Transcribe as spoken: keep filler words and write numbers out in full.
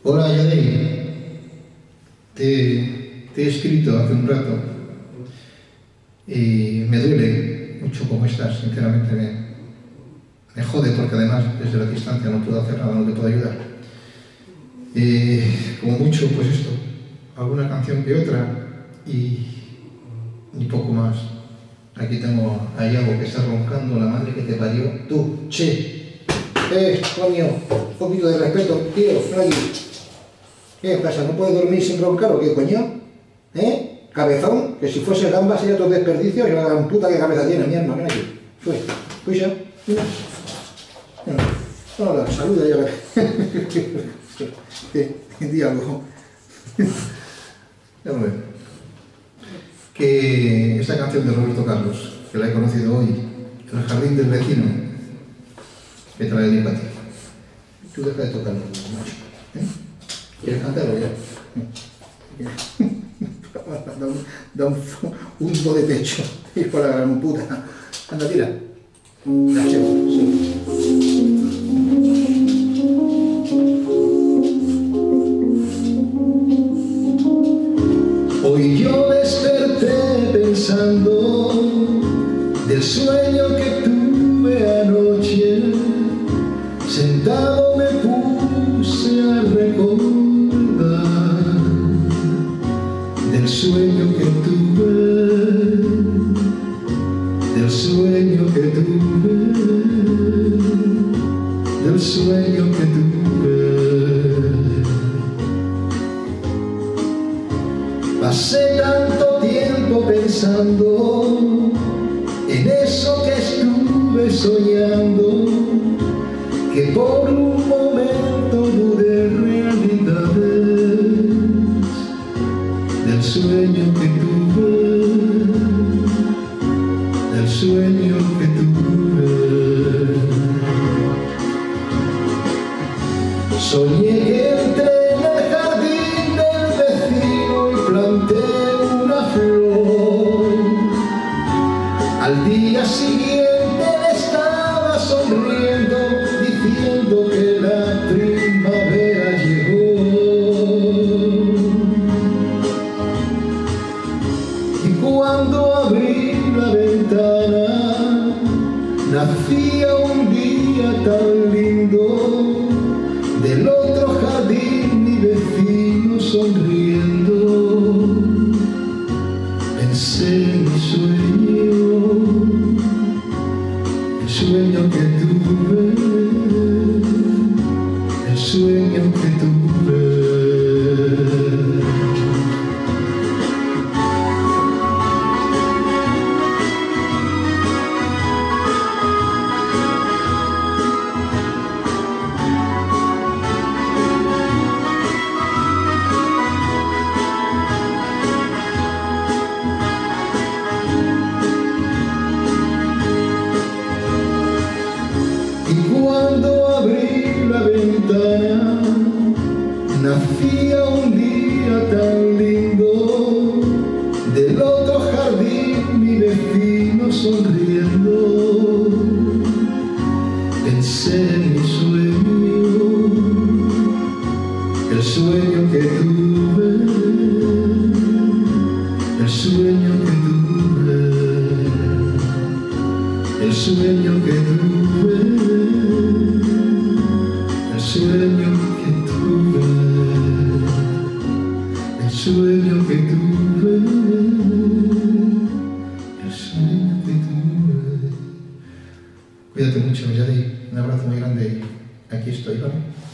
Hola, Yadei. Te, te he escrito hace un rato y me duele mucho cómo estás, sinceramente me, me jode porque además desde la distancia no puedo hacer nada, no te puedo ayudar. Eh, como mucho, pues esto, alguna canción que otra y, y poco más. Aquí tengo a Iago que está roncando, la madre que te parió. Tú, che, eh, coño, un poquito de respeto, tío, ven aquí. ¿Qué pasa? ¿No puedes dormir sin roncar o qué, coño? ¿Eh? Cabezón, que si fuese gamba sería todo desperdicio y la gran puta que cabeza tiene, mi alma, ven aquí. Sube, escucha, mira. Hola, saluda ya. Diálogo. Ya lo veo. Que esta canción de Roberto Carlos, que la he conocido hoy, en el jardín del vecino, que te la dedico a ti. Tú deja de tocarlo, macho. ¿Eh? ¿Quieres cantarlo ya? Da un, da un, un do de pecho, hijo de la gran puta. Anda, tira. La llevo, sí. Hoy yo desperté pensando del sueño que tuve anoche. Sentado me puse a recordar del sueño que tuve, del sueño que tuve, del sueño que tuve. Pasé tanto tiempo pensando en eso que estuve soñando, que por un momento dudé realidades del sueño que tuve, del sueño que tuve. Soñé que entré en el jardín del vecino y planté una flor. Al día siguiente le estaba sonriendo, diciendo que la primavera llegó. Y cuando abrí la ventana, nacía un día tan lindo. Del otro jardín mi vecino sonriendo. Pensé en mi sueño, el sueño que tuve, el sueño que tuve. Y cuando abrí la ventana, nacía un día tan lindo. Del otro jardín mi vecino sonriendo. Pensé en mi sueño, el sueño que tuve, el sueño que tuve, el sueño que tuve, el sueño que tuve, el sueño que tuve, el sueño que tuve. Cuídate mucho, Yadei. Un abrazo muy grande y aquí estoy, ¿vale?